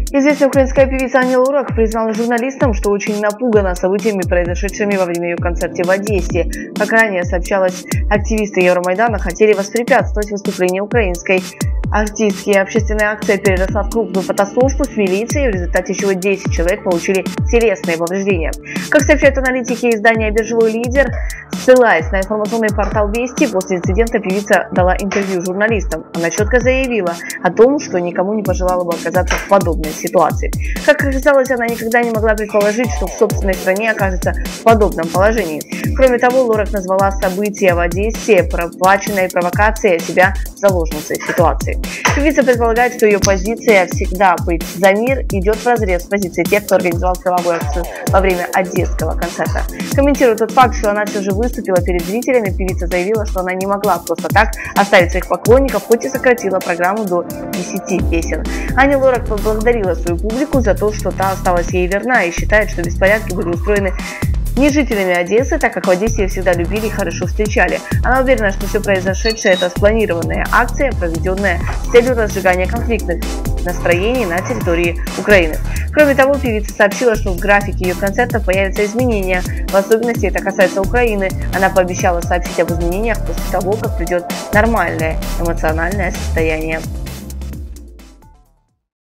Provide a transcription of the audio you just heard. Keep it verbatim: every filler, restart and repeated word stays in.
Известная украинская певица Ани Лорак признала журналистам, что очень напугана событиями, произошедшими во время ее концерта в Одессе. Как ранее сообщалось, активисты Евромайдана хотели воспрепятствовать выступлению украинской артистки. Общественная акция переросла в крупную потасовку с милицией, в результате чего десять человек получили телесные повреждения. Как сообщают аналитики издания «Биржевой лидер», ссылаясь на информационный портал «Вести», после инцидента певица дала интервью журналистам. Она четко заявила о том, что никому не пожелала бы оказаться в подобной ситуации. Как оказалось, она никогда не могла предположить, что в собственной стране окажется в подобном положении. Кроме того, Лорак назвала события в Одессе проплаченной провокацией, а себя заложницей ситуации. Певица предполагает, что ее позиция всегда быть за мир идет вразрез с позицией тех, кто организовал силовую акцию во время одесского концерта. Комментируя тот факт, что она все же выступила перед зрителями, певица заявила, что она не могла просто так оставить своих поклонников, хоть и сократила программу до десяти песен. Аня Лорак поблагодарила свою публику за то, что та осталась ей верна, и считает, что беспорядки были устроены не жителями Одессы, так как в Одессе ее всегда любили и хорошо встречали. Она уверена, что все произошедшее – это спланированная акция, проведенная с целью разжигания конфликтных настроений на территории Украины. Кроме того, певица сообщила, что в графике ее концертов появятся изменения. В особенности это касается Украины. Она пообещала сообщить об изменениях после того, как придет нормальное эмоциональное состояние.